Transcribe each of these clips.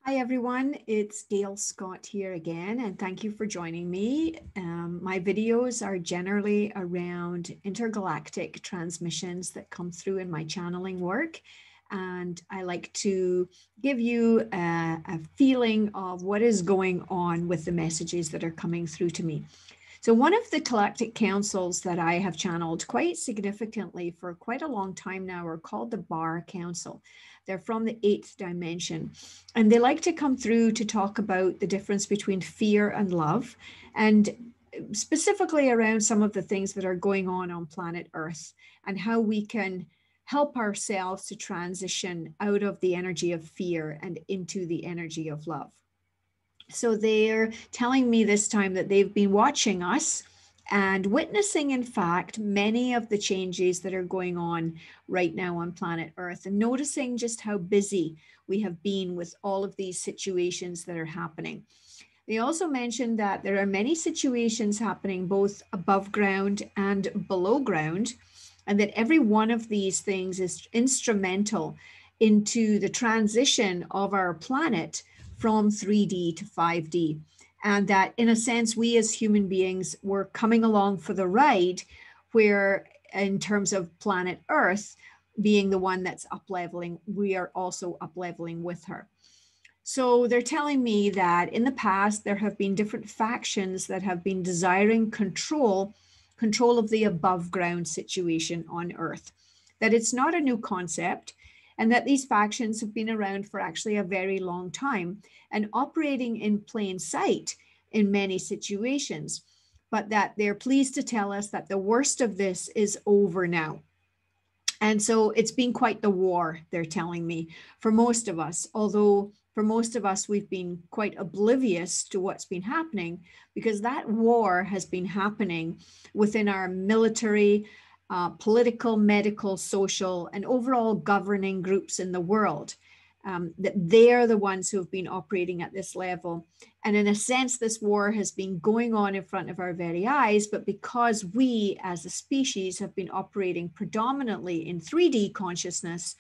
Hi everyone, it's Gail Scott here again, and thank you for joining me. My videos are generally around intergalactic transmissions that come through in my channeling work, and I like to give you a feeling of what is going on with the messages that are coming through to me. So, one of the galactic councils that I have channeled quite significantly for quite a long time now are called the Barr Council. They're from the eighth dimension, and they like to come through to talk about the difference between fear and love, and specifically around some of the things that are going on planet Earth and how we can help ourselves to transition out of the energy of fear and into the energy of love. So they're telling me this time that they've been watching us and witnessing, in fact, many of the changes that are going on right now on planet Earth, and noticing just how busy we have been with all of these situations that are happening. They also mentioned that there are many situations happening both above ground and below ground, and that every one of these things is instrumental into the transition of our planet from 3D to 5D. And that, in a sense, we as human beings were coming along for the ride, where, in terms of planet Earth being the one that's up leveling, we are also up leveling with her. So they're telling me that in the past, there have been different factions that have been desiring control of the above ground situation on Earth, that it's not a new concept, and that these factions have been around for actually a very long time and operating in plain sight in many situations, but that they're pleased to tell us that the worst of this is over now. And so it's been quite the war, they're telling me, for most of us, although for most of us, we've been quite oblivious to what's been happening, because that war has been happening within our military, political, medical, social, and overall governing groups in the world. That they're the ones who have been operating at this level. And in a sense, this war has been going on in front of our very eyes, but because we as a species have been operating predominantly in 3D consciousness,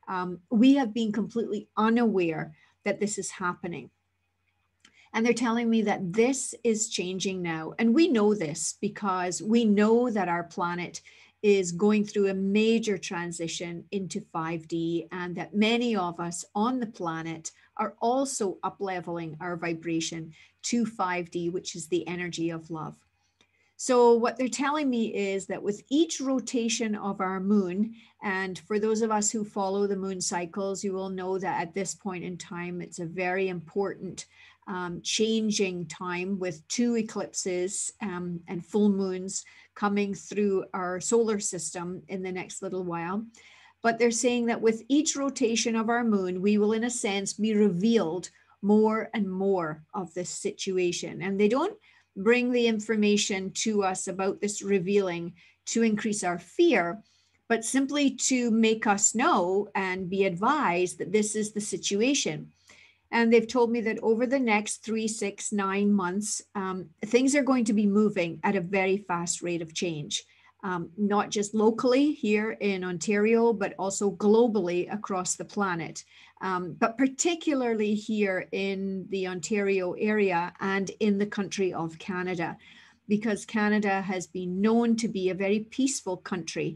we have been completely unaware that this is happening. And they're telling me that this is changing now. And we know this because we know that our planet is going through a major transition into 5D, and that many of us on the planet are also up-leveling our vibration to 5D, which is the energy of love. So what they're telling me is that with each rotation of our moon, and for those of us who follow the moon cycles, you will know that at this point in time, it's a very important changing time with two eclipses and full moons coming through our solar system in the next little while. But they're saying that with each rotation of our moon, we will, in a sense, be revealed more and more of this situation. And they don't bring the information to us about this revealing to increase our fear, but simply to make us know and be advised that this is the situation. And they've told me that over the next 3, 6, 9 months, things are going to be moving at a very fast rate of change, not just locally here in Ontario, but also globally across the planet, but particularly here in the Ontario area and in the country of Canada, because Canada has been known to be a very peaceful country.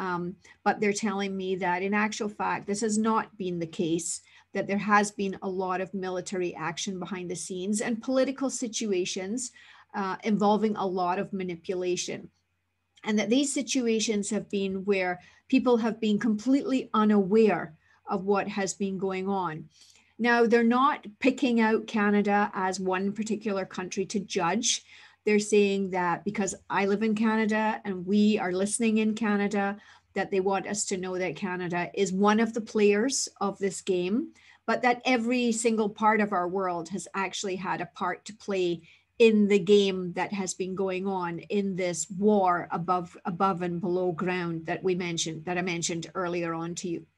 But they're telling me that in actual fact, this has not been the case, that there has been a lot of military action behind the scenes and political situations involving a lot of manipulation. And that these situations have been where people have been completely unaware of what has been going on. Now, they're not picking out Canada as one particular country to judge. They're saying that because I live in Canada and we are listening in Canada, that they want us to know that Canada is one of the players of this game, but that every single part of our world has actually had a part to play in the game that has been going on in this war above and below ground that I mentioned earlier on to you.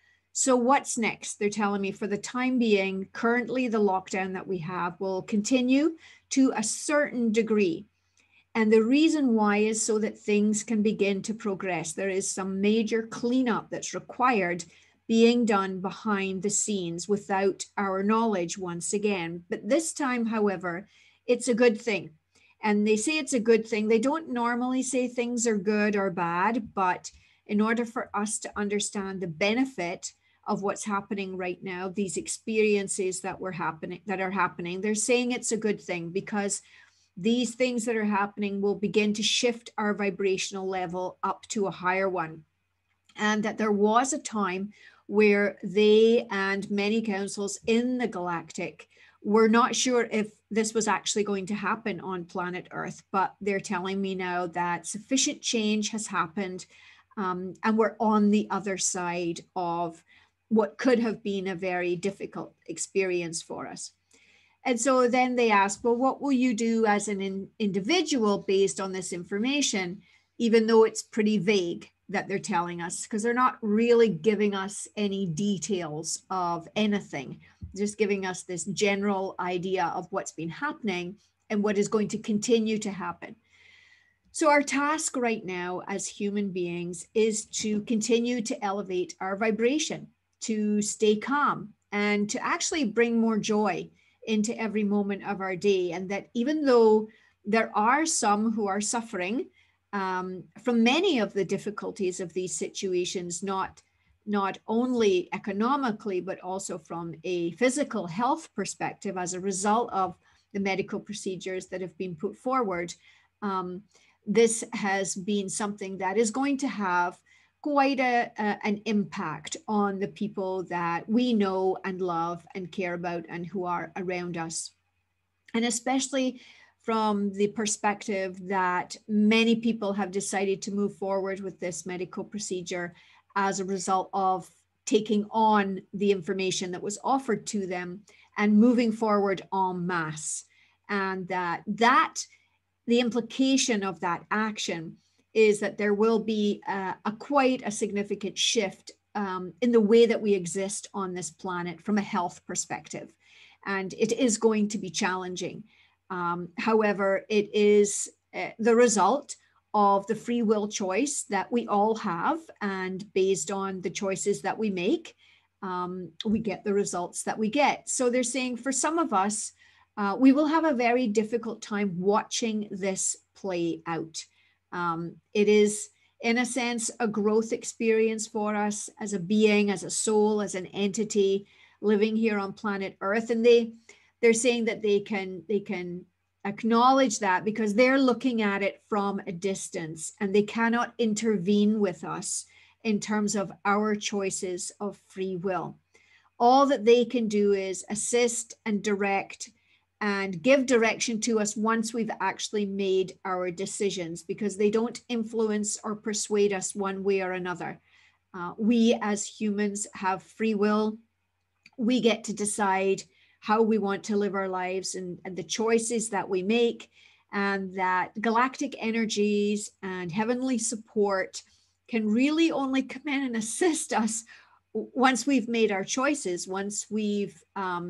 So what's next? They're telling me for the time being, currently the lockdown that we have will continue to a certain degree. And the reason why is so that things can begin to progress. There is some major cleanup that's required being done behind the scenes without our knowledge once again. But this time, however, it's a good thing. And they say it's a good thing. They don't normally say things are good or bad, but in order for us to understand the benefit of what's happening right now, these experiences that are happening, they're saying it's a good thing because these things that are happening will begin to shift our vibrational level up to a higher one. And that there was a time where they and many councils in the galactic were not sure if this was actually going to happen on planet Earth, but they're telling me now that sufficient change has happened, and we're on the other side of what could have been a very difficult experience for us. And so then they ask, well, what will you do as an individual based on this information, even though it's pretty vague that they're telling us, because they're not really giving us any details of anything, just giving us this general idea of what's been happening and what is going to continue to happen. So our task right now as human beings is to continue to elevate our vibration, to stay calm, and to actually bring more joy into every moment of our day. And that even though there are some who are suffering from many of the difficulties of these situations, not only economically, but also from a physical health perspective as a result of the medical procedures that have been put forward, this has been something that is going to have quite an impact on the people that we know and love and care about and who are around us. And especially from the perspective that many people have decided to move forward with this medical procedure as a result of taking on the information that was offered to them and moving forward en masse. And that the implication of that action is that there will be quite a significant shift in the way that we exist on this planet from a health perspective. And it is going to be challenging. However, it is the result of the free will choice that we all have. And based on the choices that we make, we get the results that we get. So they're saying for some of us, we will have a very difficult time watching this play out. It is, in a sense, a growth experience for us as a being, as a soul, as an entity living here on planet Earth. And they're saying that they can acknowledge that because they're looking at it from a distance and they cannot intervene with us in terms of our choices of free will. All that they can do is assist and direct and give direction to us once we've actually made our decisions, because they don't influence or persuade us one way or another. We as humans have free will. We get to decide how we want to live our lives and the choices that we make, and that galactic energies and heavenly support can really only come in and assist us once we've made our choices, once we've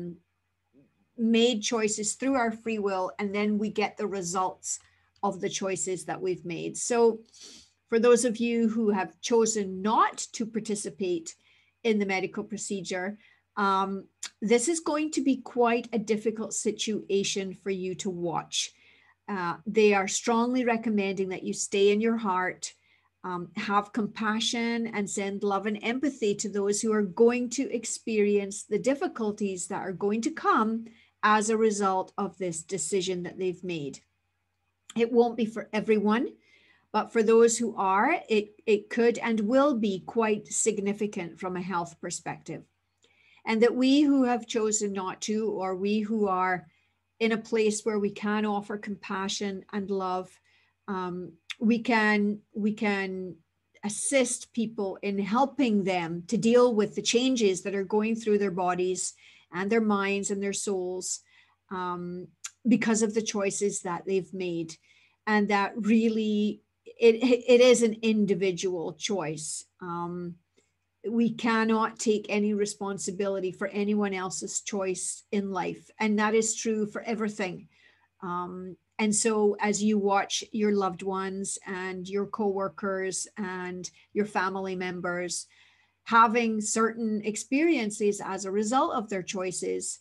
made choices through our free will, and then we get the results of the choices that we've made. So for those of you who have chosen not to participate in the medical procedure, this is going to be quite a difficult situation for you to watch. They are strongly recommending that you stay in your heart, have compassion, and send love and empathy to those who are going to experience the difficulties that are going to come as a result of this decision that they've made. It won't be for everyone, but for those who are, it could and will be quite significant from a health perspective. And that we who have chosen not to, or we who are in a place where we can offer compassion and love, we can assist people in helping them to deal with the changes that are going through their bodies and their minds and their souls because of the choices that they've made. And that really, it is an individual choice. We cannot take any responsibility for anyone else's choice in life. And that is true for everything. And so as you watch your loved ones and your coworkers and your family members having certain experiences as a result of their choices,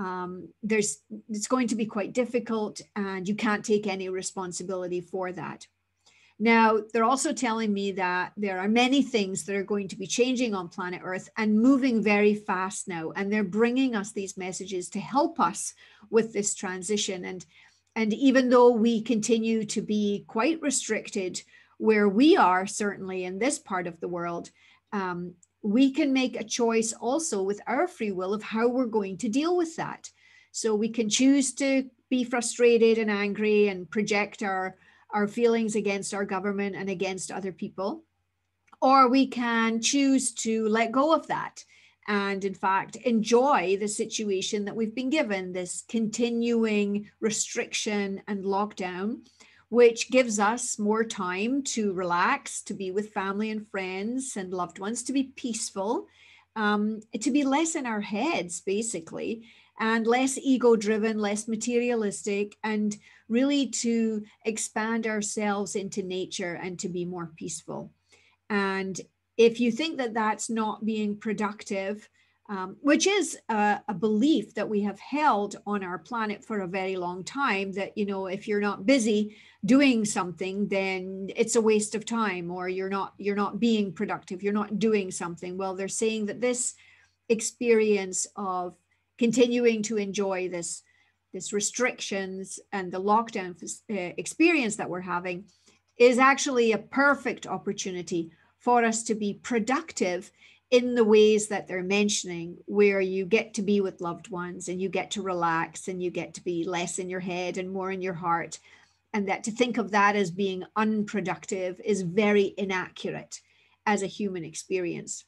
it's going to be quite difficult, and you can't take any responsibility for that. Now, they're also telling me that there are many things that are going to be changing on planet Earth and moving very fast now. And they're bringing us these messages to help us with this transition. And even though we continue to be quite restricted where we are, certainly in this part of the world, we can make a choice also with our free will of how we're going to deal with that. So we can choose to be frustrated and angry and project our feelings against our government and against other people, or we can choose to let go of that and, in fact, enjoy the situation that we've been given, this continuing restriction and lockdown, which gives us more time to relax, to be with family and friends and loved ones, to be peaceful, to be less in our heads, basically, and less ego-driven, less materialistic, and really to expand ourselves into nature and to be more peaceful. And if you think that that's not being productive, which is a belief that we have held on our planet for a very long time, that, you know, if you're not busy doing something, then it's a waste of time, or you're not being productive, you're not doing something. Well, they're saying that this experience of continuing to enjoy this restrictions and the lockdown experience that we're having is actually a perfect opportunity for us to be productive in the ways that they're mentioning, where you get to be with loved ones and you get to relax and you get to be less in your head and more in your heart. And that to think of that as being unproductive is very inaccurate as a human experience.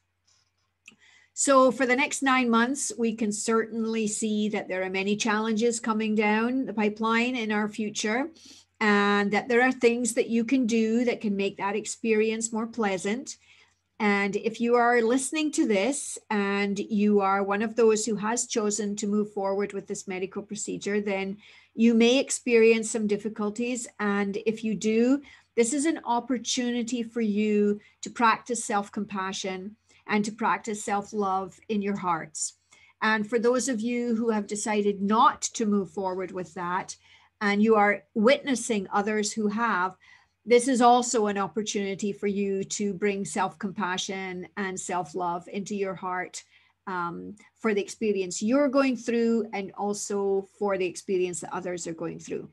So for the next 9 months, we can certainly see that there are many challenges coming down the pipeline in our future, and that there are things that you can do that can make that experience more pleasant. And if you are listening to this and you are one of those who has chosen to move forward with this medical procedure, then you may experience some difficulties. And if you do, this is an opportunity for you to practice self-compassion and to practice self-love in your hearts. And for those of you who have decided not to move forward with that, and you are witnessing others who have, this is also an opportunity for you to bring self-compassion and self-love into your heart, for the experience you're going through and also for the experience that others are going through.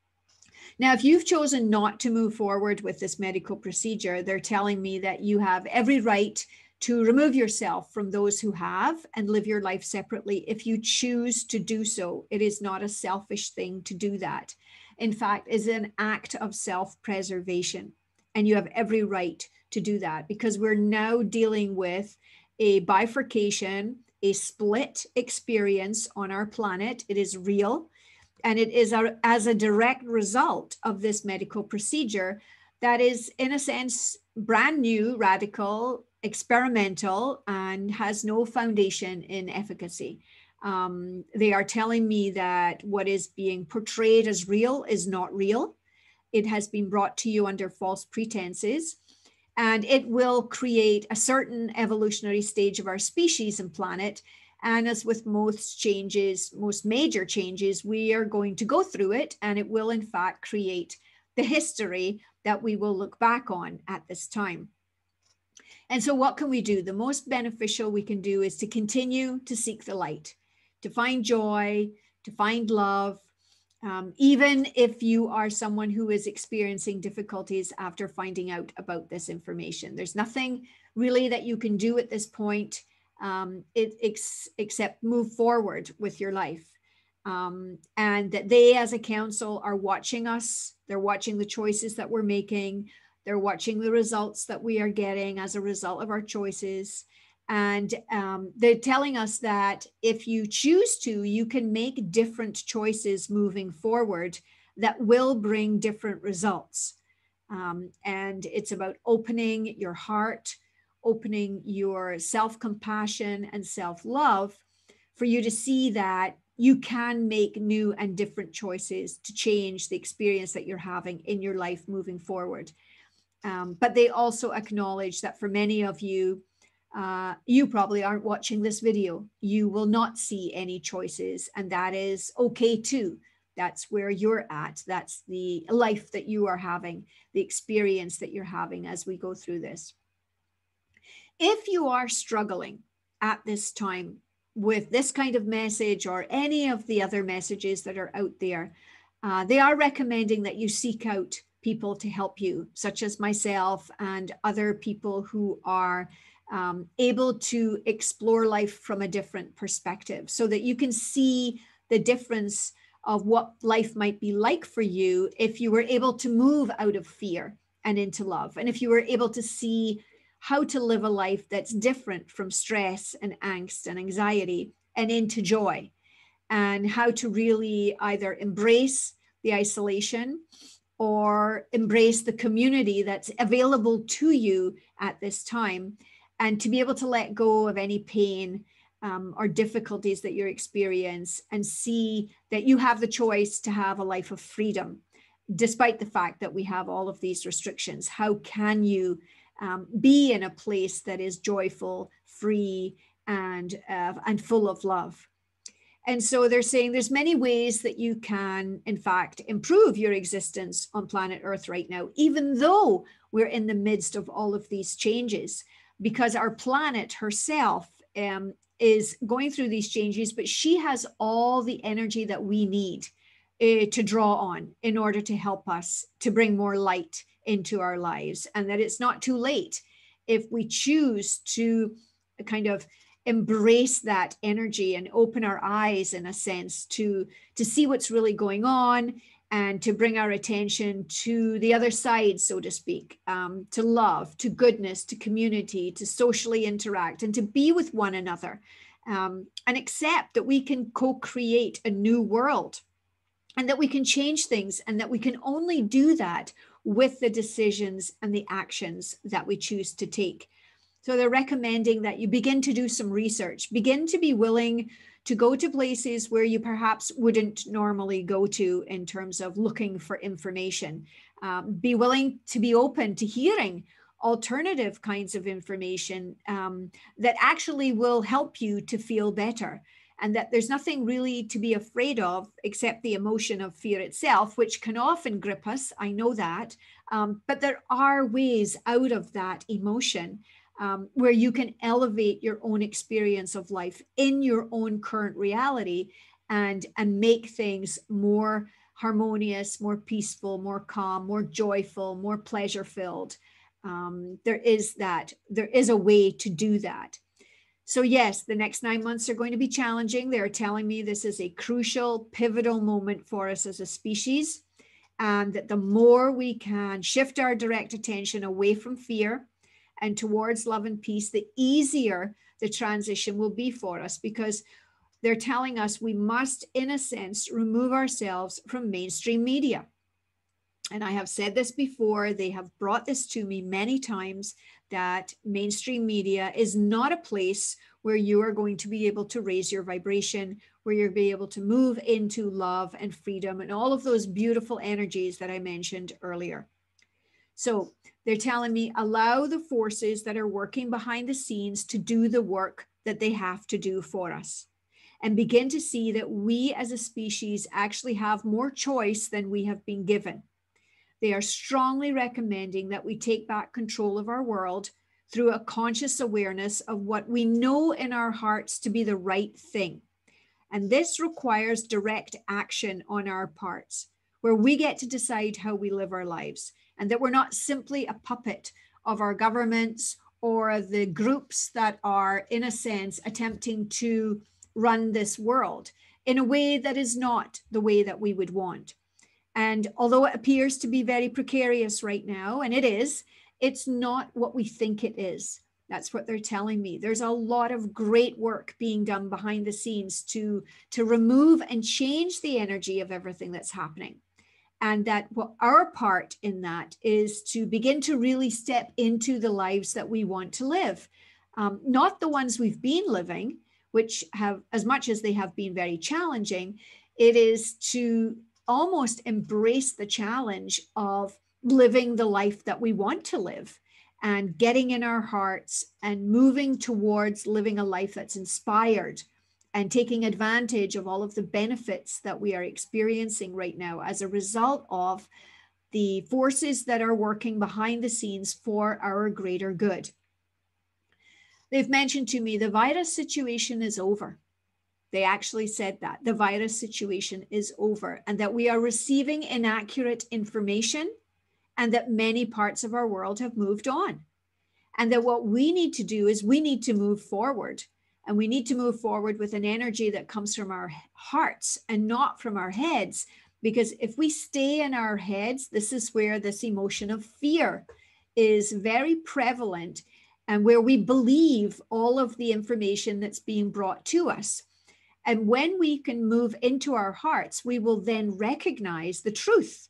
Now, if you've chosen not to move forward with this medical procedure, they're telling me that you have every right to remove yourself from those who have and live your life separately if you choose to do so. It is not a selfish thing to do that. In fact, it's an act of self-preservation, and you have every right to do that, because we're now dealing with a bifurcation, a split experience on our planet. It is real, and it is as a direct result of this medical procedure that is, in a sense, brand new, radical, experimental, and has no foundation in efficacy. They are telling me that what is being portrayed as real is not real. It has been brought to you under false pretenses, and it will create a certain evolutionary stage of our species and planet. And as with most changes, most major changes, we are going to go through it, and it will in fact create the history that we will look back on at this time. And so what can we do? The most beneficial we can do is to continue to seek the light, to find joy, to find love, even if you are someone who is experiencing difficulties after finding out about this information. There's nothing really that you can do at this point, except move forward with your life. And that they as a council are watching us. They're watching the choices that we're making. They're watching the results that we are getting as a result of our choices. And they're telling us that if you choose to, you can make different choices moving forward that will bring different results. And it's about opening your heart, opening your self-compassion and self-love for you to see that you can make new and different choices to change the experience that you're having in your life moving forward. But they also acknowledge that for many of you, you probably aren't watching this video. You will not see any choices, and that is okay too. That's where you're at. That's the life that you are having, the experience that you're having as we go through this. If you are struggling at this time with this kind of message or any of the other messages that are out there, they are recommending that you seek out people to help you, such as myself and other people who are able to explore life from a different perspective so that you can see the difference of what life might be like for you if you were able to move out of fear and into love. And if you were able to see how to live a life that's different from stress and angst and anxiety and into joy, and how to really either embrace the isolation or embrace the community that's available to you at this time, and to be able to let go of any pain or difficulties that you experience and see that you have the choice to have a life of freedom, despite the fact that we have all of these restrictions. How can you be in a place that is joyful, free, and full of love? And so they're saying there's many ways that you can, in fact, improve your existence on planet Earth right now, even though we're in the midst of all of these changes, because our planet herself is going through these changes, but she has all the energy that we need to draw on in order to help us to bring more light into our lives, and that it's not too late if we choose to kind of embrace that energy and open our eyes, in a sense, to see what's really going on, and to bring our attention to the other side, so to speak, to love, to goodness, to community, to socially interact, and to be with one another, and accept that we can co-create a new world, and that we can change things, and that we can only do that with the decisions and the actions that we choose to take. So they're recommending that you begin to do some research, begin to be willing to go to places where you perhaps wouldn't normally go to in terms of looking for information. Be willing to be open to hearing alternative kinds of information that actually will help you to feel better. And that there's nothing really to be afraid of except the emotion of fear itself, which can often grip us. I know that. But there are ways out of that emotion where you can elevate your own experience of life in your own current reality, and make things more harmonious, more peaceful, more calm, more joyful, more pleasure filled. There is a way to do that. So yes, the next 9 months are going to be challenging. They're telling me this is a crucial, pivotal moment for us as a species, and that the more we can shift our direct attention away from fear and towards love and peace, the easier the transition will be for us, because they're telling us we must, in a sense, remove ourselves from mainstream media. And I have said this before, they have brought this to me many times, that mainstream media is not a place where you are going to be able to raise your vibration, where you'll be able to move into love and freedom and all of those beautiful energies that I mentioned earlier. So they're telling me, allow the forces that are working behind the scenes to do the work that they have to do for us, and begin to see that we as a species actually have more choice than we have been given. They are strongly recommending that we take back control of our world through a conscious awareness of what we know in our hearts to be the right thing. And this requires direct action on our parts, where we get to decide how we live our lives, and that we're not simply a puppet of our governments or the groups that are, in a sense, attempting to run this world in a way that is not the way that we would want. And although it appears to be very precarious right now, and it is, it's not what we think it is. That's what they're telling me. There's a lot of great work being done behind the scenes to remove and change the energy of everything that's happening. And that what our part in that is to begin to really step into the lives that we want to live. Not the ones we've been living, which have, as much as they have been very challenging, it is to almost embrace the challenge of living the life that we want to live, and getting in our hearts and moving towards living a life that's inspired and taking advantage of all of the benefits that we are experiencing right now as a result of the forces that are working behind the scenes for our greater good. They've mentioned to me the virus situation is over. They actually said that the virus situation is over and that we are receiving inaccurate information and that many parts of our world have moved on. And that what we need to do is we need to move forward, and we need to move forward with an energy that comes from our hearts and not from our heads. Because if we stay in our heads, this is where this emotion of fear is very prevalent and where we believe all of the information that's being brought to us. And when we can move into our hearts, we will then recognize the truth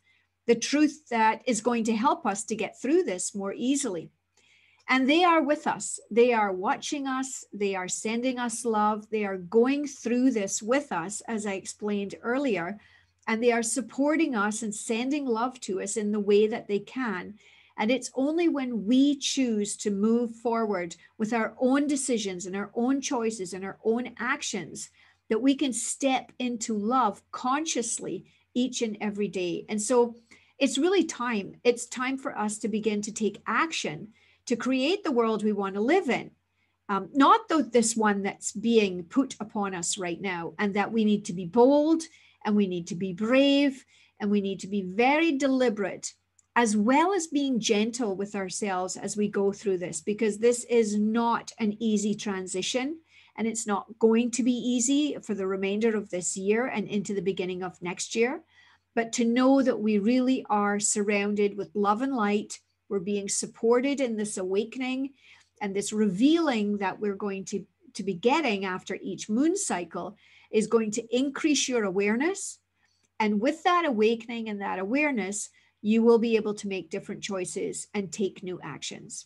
that is going to help us to get through this more easily. And they are with us. They are watching us. They are sending us love. They are going through this with us, as I explained earlier. And they are supporting us and sending love to us in the way that they can. And it's only when we choose to move forward with our own decisions and our own choices and our own actions that we can step into love consciously each and every day. And so it's really time. It's time for us to begin to take action to create the world we want to live in. Not this one that's being put upon us right now, and that we need to be bold and we need to be brave and we need to be very deliberate, as well as being gentle with ourselves as we go through this, because this is not an easy transition and it's not going to be easy for the remainder of this year and into the beginning of next year. But to know that we really are surrounded with love and light. We're being supported in this awakening and this revealing that we're going to be getting after each moon cycle is going to increase your awareness. And with that awakening and that awareness, you will be able to make different choices and take new actions.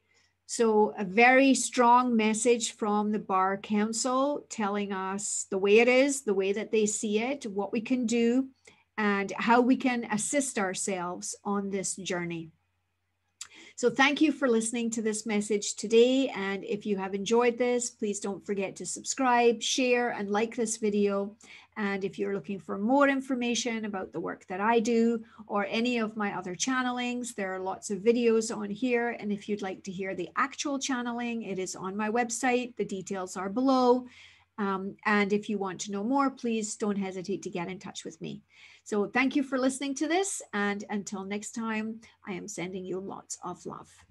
So a very strong message from the Barr Council telling us the way it is, the way that they see it, what we can do, and how we can assist ourselves on this journey. So thank you for listening to this message today. And if you have enjoyed this, please don't forget to subscribe, share, and like this video. And if you're looking for more information about the work that I do or any of my other channelings, there are lots of videos on here. And if you'd like to hear the actual channeling, it is on my website. The details are below. And if you want to know more, please don't hesitate to get in touch with me. So thank you for listening to this. And until next time, I am sending you lots of love.